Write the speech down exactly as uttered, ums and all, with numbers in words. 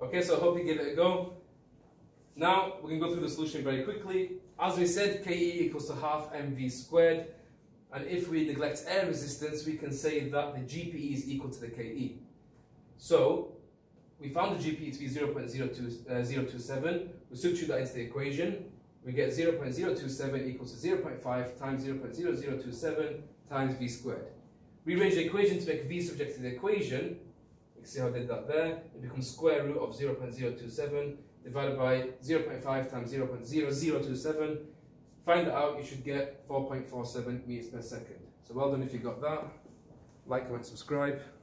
Okay, so I hope you give it a go. Now, we can go through the solution very quickly. As we said, K E equals to half mv squared. And if we neglect air resistance, we can say that the G P E is equal to the K E. So, we found the G P E to be zero point zero two seven. We substitute that into the equation. We get zero point zero two seven equals to zero point five times zero point zero zero two seven times v squared. Rearrange the equation to make v subject to the equation. You can see how I did that there. It becomes square root of zero point zero two seven divided by zero point five times zero point zero zero two seven. Find that out, you should get four point four seven meters per second. So well done if you got that. Like, comment, subscribe.